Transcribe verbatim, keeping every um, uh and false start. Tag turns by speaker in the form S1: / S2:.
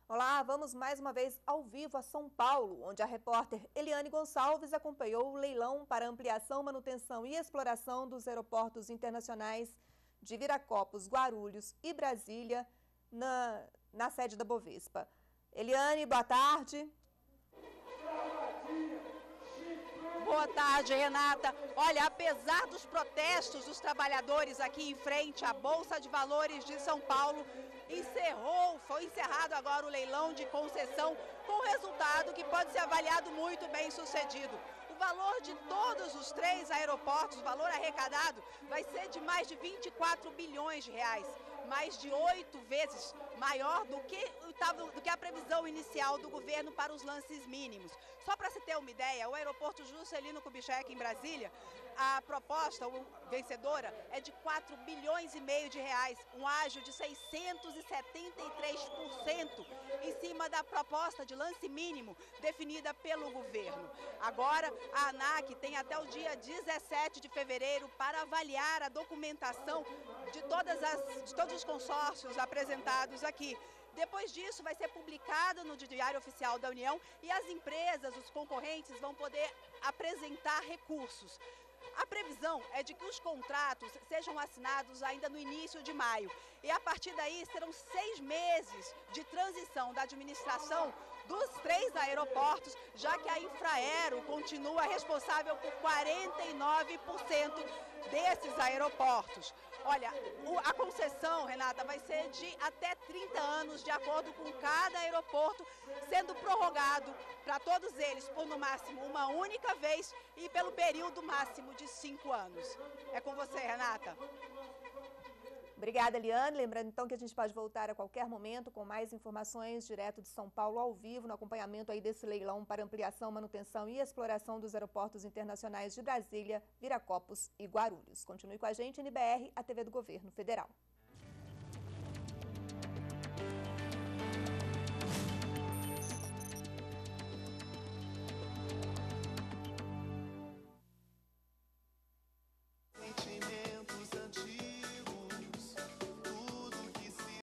S1: Olá, vamos mais uma vez ao vivo a São Paulo, onde a repórter Eliane Gonçalves acompanhou o leilão para ampliação, manutenção e exploração dos aeroportos internacionais de Viracopos, Guarulhos e Brasília, na, na sede da Bovespa. Eliane, boa tarde.
S2: Boa tarde, Renata. Olha, apesar dos protestos dos trabalhadores aqui em frente à Bolsa de Valores de São Paulo, encerrou, foi encerrado agora o leilão de concessão com resultado que pode ser avaliado muito bem sucedido. O valor de todos os três aeroportos, o valor arrecadado, vai ser de mais de vinte e quatro bilhões de reais, mais de oito vezes maior do que, do que a previsão inicial do governo para os lances mínimos. Só para se ter uma ideia, o aeroporto Juscelino Kubitschek em Brasília, a proposta a vencedora é de quatro bilhões e meio de reais, um ágio de seiscentos e setenta e três por cento em cima da proposta de lance mínimo definida pelo governo. Agora, a ANAC tem até o dia dezessete de fevereiro para avaliar a documentação de, todas as, de todos os consórcios apresentados aqui. Depois disso, vai ser publicado no Diário Oficial da União e as empresas, os concorrentes, vão poder apresentar recursos. A previsão é de que os contratos sejam assinados ainda no início de maio. E a partir daí serão seis meses de transição da administração dos três aeroportos, já que a Infraero continua responsável por quarenta e nove por cento desses aeroportos. Olha, a concessão, Renata, vai ser de até trinta anos, de acordo com cada aeroporto, sendo prorrogado para todos eles por no máximo uma única vez e pelo período máximo de cinco anos. É com você, Renata.
S1: Obrigada, Eliane. Lembrando então que a gente pode voltar a qualquer momento com mais informações direto de São Paulo ao vivo, no acompanhamento aí desse leilão para ampliação, manutenção e exploração dos aeroportos internacionais de Brasília, Viracopos e Guarulhos. Continue com a gente, N B R, a T V do Governo Federal.